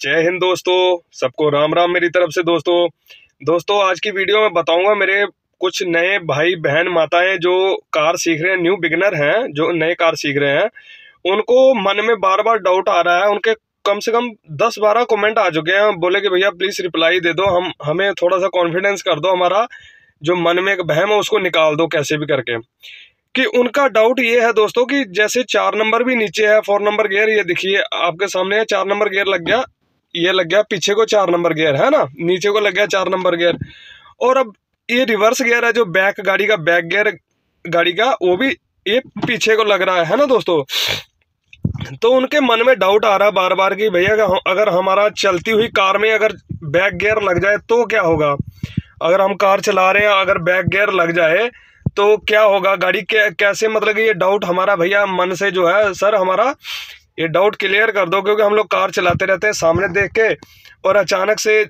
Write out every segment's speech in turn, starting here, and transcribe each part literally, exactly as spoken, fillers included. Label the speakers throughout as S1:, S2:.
S1: जय हिंद दोस्तों, सबको राम राम मेरी तरफ से। दोस्तों दोस्तों आज की वीडियो में बताऊंगा मेरे कुछ नए भाई बहन माताएं जो कार सीख रहे हैं, न्यू बिगिनर हैं, जो नए कार सीख रहे हैं, उनको मन में बार बार डाउट आ रहा है। उनके कम से कम दस बारह कमेंट आ चुके हैं, बोले कि भैया प्लीज रिप्लाई दे दो, हम हमें थोड़ा सा कॉन्फिडेंस कर दो, हमारा जो मन में एक बहम है उसको निकाल दो कैसे भी करके। कि उनका डाउट ये है दोस्तों कि जैसे चार नंबर भी नीचे है, फोर नंबर गियर, ये देखिए आपके सामने है, चार नंबर गियर लग गया, ये लग गया पीछे को चार नंबर गियर है ना, नीचे को लग गया चार नंबर गियर। और अब ये रिवर्स गियर है जो बैक गाड़ी का बैक गियर गाड़ी का, वो भी ये पीछे को लग रहा है, है ना दोस्तों। तो उनके मन में डाउट आ रहा है बार बार कि भैया अगर हमारा चलती हुई कार में अगर बैक गियर लग जाए तो क्या होगा। अगर हम कार चला रहे हैं, अगर बैक गियर लग जाए तो क्या होगा, गाड़ी के कैसे, मतलब कि ये डाउट हमारा भैया मन से जो है, सर हमारा ये डाउट क्लियर कर दो। क्योंकि हम लोग कार चलाते रहते हैं सामने देख के, और अचानक से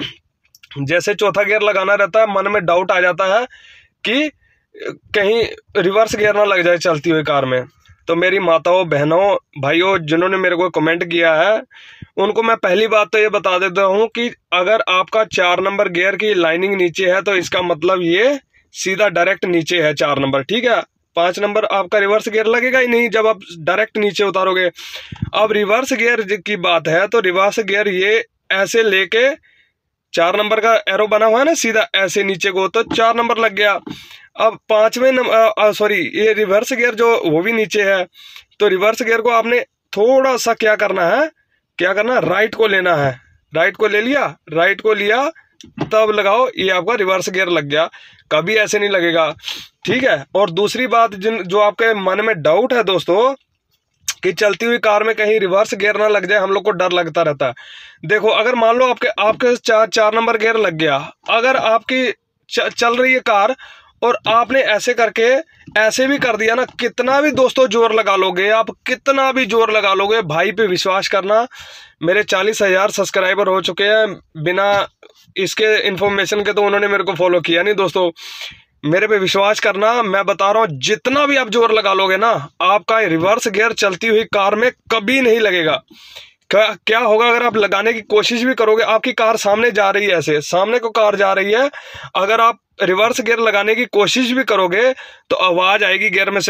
S1: जैसे चौथा गियर लगाना रहता है, मन में डाउट आ जाता है कि कहीं रिवर्स गियर ना लग जाए चलती हुई कार में। तो मेरी माताओं, बहनों, भाइयों जिन्होंने मेरे को कमेंट किया है, उनको मैं पहली बात तो ये बता देता हूँ कि अगर आपका चार नंबर गियर की लाइनिंग नीचे है तो इसका मतलब ये सीधा डायरेक्ट नीचे है चार नंबर, ठीक है। पांच नंबर आपका रिवर्स गियर लगेगा ही नहीं जब आप डायरेक्ट नीचे उतारोगे। अब रिवर्स गियर की बात है तो रिवर्स गियर ये ऐसे लेके चार नंबर का एरो बना हुआ है ना, सीधा ऐसे नीचे को, तो चार नंबर लग गया। अब पांचवें नंबर, सॉरी ये रिवर्स गियर जो वो भी नीचे है, तो रिवर्स गियर को आपने थोड़ा सा क्या करना है, क्या करना, राइट को लेना है। राइट को ले लिया, राइट को लिया तब लगाओ, ये आपका रिवर्स गियर लग गया। कभी ऐसे नहीं लगेगा, ठीक है। और दूसरी बात, जिन जो आपके मन में डाउट है दोस्तों कि चलती हुई कार में कहीं रिवर्स गियर ना लग जाए, हम लोग को डर लगता रहता है। देखो अगर मान लो आपके आपके चार चार नंबर गियर लग गया, अगर आपकी च, चल रही है कार और आपने ऐसे करके ऐसे भी कर दिया ना, कितना भी दोस्तों जोर लगा लोगे आप, कितना भी जोर लगा लोगे, भाई पे विश्वास करना, मेरे चालीस हजार सब्सक्राइबर हो चुके हैं बिना इसके इन्फॉर्मेशन के, तो उन्होंने मेरे को फॉलो किया नहीं दोस्तों। मेरे पे विश्वास करना, मैं बता रहा हूँ, जितना भी आप जोर लगा लोगे ना, आपका रिवर्स गियर चलती हुई कार में कभी नहीं लगेगा। क्या क्या होगा, अगर आप लगाने की कोशिश भी करोगे, आपकी कार सामने जा रही है, ऐसे सामने को कार जा रही है, अगर आप रिवर्स गियर लगाने की कोशिश भी करोगे तो आवाज आएगी गियर में से,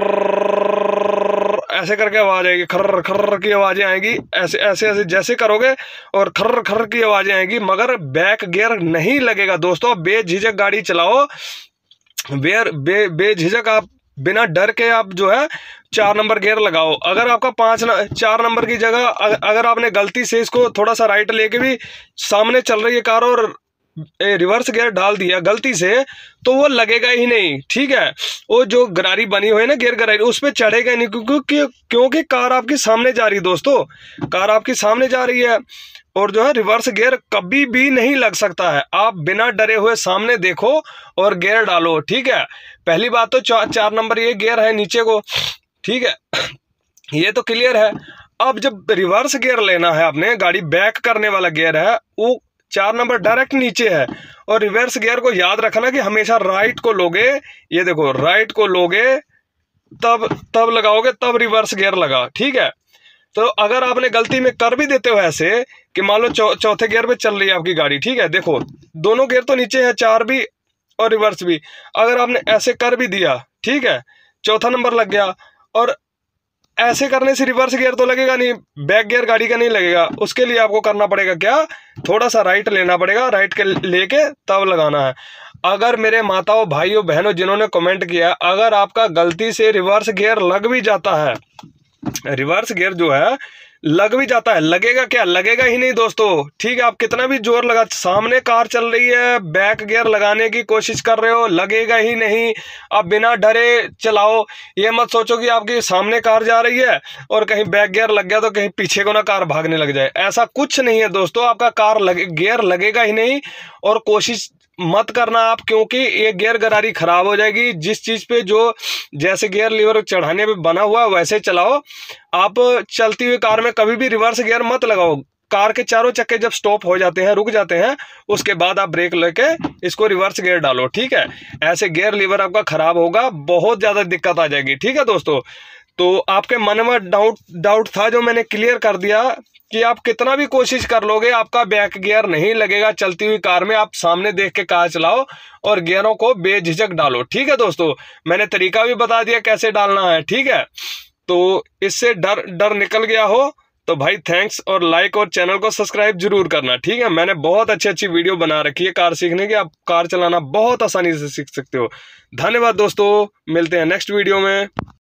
S1: कर ऐसे करके आवाज आएगी, खर्र खर्र की आवाजें आएंगी, ऐसे ऐसे ऐसे जैसे करोगे और खर्र खर्र की आवाजें आएंगी, मगर बैक गियर नहीं लगेगा दोस्तों। बेझिझक गाड़ी चलाओ, बेर बे बेझिझक आप बिना डर के आप जो है चार नंबर गियर लगाओ। अगर आपका पांच न, चार नंबर की जगह अगर आपने गलती से इसको थोड़ा सा राइट लेके भी सामने चल रही है कार और रिवर्स गियर डाल दिया गलती से, तो वो लगेगा ही नहीं, ठीक है। वो जो गरारी बनी हुई है ना, गियर गरारी, उस पर चढ़ेगा नहीं, क्योंकि क्योंकि कार आपकी सामने जा रही है दोस्तों, कार आपकी सामने जा रही है। और जो है रिवर्स गियर कभी भी नहीं लग सकता है। आप बिना डरे हुए सामने देखो और गियर डालो, ठीक है। पहली बात तो चा, चार नंबर ये गियर है नीचे को, ठीक है, ये तो क्लियर है। अब जब रिवर्स गियर लेना है आपने, गाड़ी बैक करने वाला गियर है, वो चार नंबर डायरेक्ट नीचे है। और रिवर्स गियर को याद रखना कि हमेशा राइट को लोगे, ये देखो राइट को लोगे तब तब लगाओगे, तब रिवर्स गियर लगा, ठीक है। तो अगर आपने गलती में कर भी देते हो ऐसे कि मान लो चौ, चौथे गियर पे चल रही है आपकी गाड़ी, ठीक है, देखो दोनों गियर तो नीचे है, चार भी और रिवर्स भी, अगर आपने ऐसे कर भी दिया, ठीक है, चौथा नंबर लग गया, और ऐसे करने से रिवर्स गियर तो लगेगा नहीं, बैक गियर गाड़ी का नहीं लगेगा। उसके लिए आपको करना पड़ेगा क्या, थोड़ा सा राइट लेना पड़ेगा, राइट के लेके तब लगाना है। अगर मेरे माताओं, भाइयों, बहनों जिन्होंने कमेंट किया, अगर आपका गलती से रिवर्स गियर लग भी जाता है, रिवर्स गियर जो है लग भी जाता है, लगेगा क्या, लगेगा ही नहीं दोस्तों, ठीक है। आप कितना भी जोर लगा, सामने कार चल रही है, बैक गियर लगाने की कोशिश कर रहे हो, लगेगा ही नहीं। आप बिना डरे चलाओ, ये मत सोचो कि आपकी सामने कार जा रही है और कहीं बैक गियर लग गया तो कहीं पीछे को ना कार भागने लग जाए, ऐसा कुछ नहीं है दोस्तों। आपका कार लगे, गियर लगेगा ही नहीं, और कोशिश मत करना आप, क्योंकि ये गियर गरारी खराब हो जाएगी। जिस चीज पे जो जैसे गियर लीवर चढ़ाने पे बना हुआ है वैसे चलाओ। आप चलती हुई कार में कभी भी रिवर्स गियर मत लगाओ। कार के चारों चक्के जब स्टॉप हो जाते हैं, रुक जाते हैं, उसके बाद आप ब्रेक लेके इसको रिवर्स गियर डालो, ठीक है। ऐसे गियर लीवर आपका खराब होगा, बहुत ज्यादा दिक्कत आ जाएगी, ठीक है दोस्तों। तो आपके मन में डाउट डाउट था जो मैंने क्लियर कर दिया कि आप कितना भी कोशिश कर लोगे आपका बैक गियर नहीं लगेगा चलती हुई कार में। आप सामने देख के कार चलाओ और गियरों को बेझिझक डालो। ठीक है दोस्तों, मैंने तरीका भी बता दिया कैसे डालना है। ठीक है, तो इससे डर डर निकल गया हो तो भाई थैंक्स, और लाइक और चैनल को सब्सक्राइब जरूर करना। ठीक है, मैंने बहुत अच्छी अच्छी वीडियो बना रखी है कार सीखने की, आप कार चलाना बहुत आसानी से सीख सकते हो। धन्यवाद दोस्तों, मिलते हैं नेक्स्ट वीडियो में।